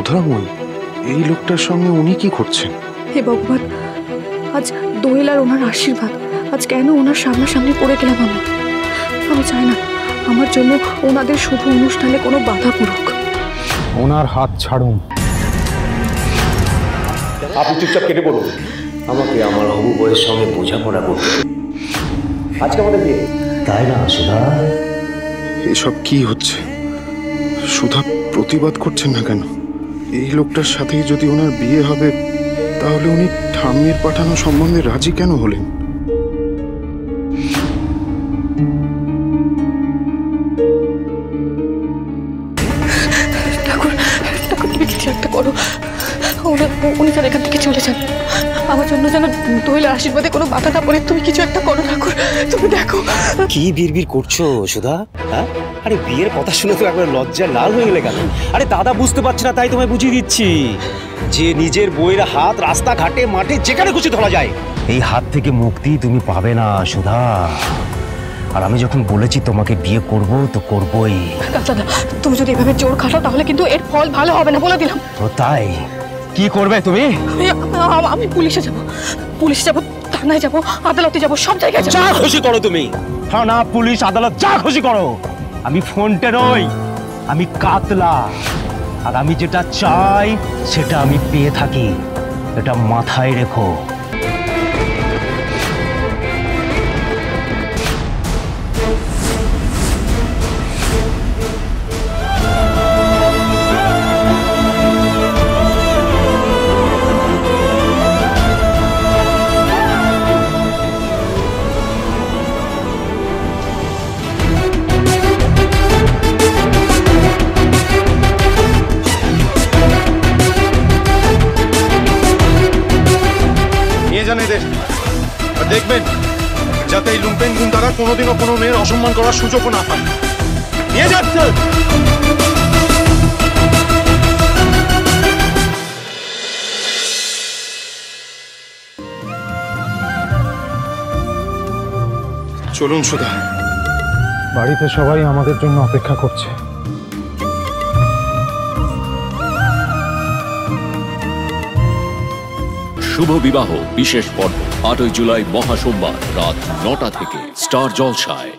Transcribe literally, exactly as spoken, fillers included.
সুধাময়ী, এই লোকটার সঙ্গে উনি কি করছেন? হে ভগবান, আজ দোয়েল আর ওনার আশীর্বাদ, আজ কেন ওনার সামনাসামনি পড়ে গেলাম আমি। আমি চাই না আমার জন্য ওনাদের শুভ অনুষ্ঠানে কোনো বাধা পড়ুক। ওনার হাত ছাড়ুন। আপনি চুপচাপ কেটে পড়ুন। আমাকে আমার হবু বউয়ের সঙ্গে বোঝাপড়া করতে আজকে আমাদের বিয়ে, তাই না সুধা? এসব কি হচ্ছে? সুধা প্রতিবাদ করছেন না কেন? এই লোকটার সাথেই যদি ওনার বিয়ে হবে, তাহলে উনি ঠাম্মির পাঠানো সম্বন্ধে রাজি কেন হলেন? ঠাকুর, ঠাকুর তুমি কিছু একটা করো। উনি যেন এখান থেকে চলে যান। আমার জন্য যেন দোয়েলের আশীর্বাদে কোনো বাধা না পড়ে। তুমি কিছু একটা করো ঠাকুর, তুমি দেখো। কি বিড়বিড় করছো সুধা? হ্যাঁ, আরে বিয়ের কথা শুনে তো একবার লজ্জায় লাল হয়ে গেলে কেন? আরে দাদা বুঝতে পারছে না, তাই তোমায় বুঝিয়ে দিচ্ছি যে নিজের বউয়ের হাত রাস্তাঘাটে মাঠে যেখানে খুশি ধরা যায়। এই হাত থেকে মুক্তি তুমি পাবে না সুধা। আর আমি যখন বলেছি তোমাকে বিয়ে করব তো করবই। দাদা, তুমি যদি এভাবে জোর খাটাও তাহলে কিন্তু এর ফল ভালো হবে না, বলে দিলাম। তো তাই কি করবে তুমি? আমি পুলিশে যাব, পুলিশে যাব, থানায় যাব, আদালতে যাব, সব জায়গায় যাব। যা খুশি করো তুমি, থানা পুলিশ আদালত যা খুশি করো। আমি ফোনটে নই, আমি কাতলা। আর আমি যেটা চাই সেটা আমি পেয়ে থাকি, এটা মাথায় রেখো। দেখবেন যাতে এই লুম্পেন গুন্ডারা কোনোদিনও কোনো মেয়ের অসম্মান করার সুযোগও না পায়। নিয়ে যাচ্ছে। চলুন সুধা, বাড়িতে সবাই আমাদের জন্য অপেক্ষা করছে। শুভ বিবাহ বিশেষ পর্ব আটই জুলাই মহাসোমবার রাত নটা থেকে স্টার জলসায়।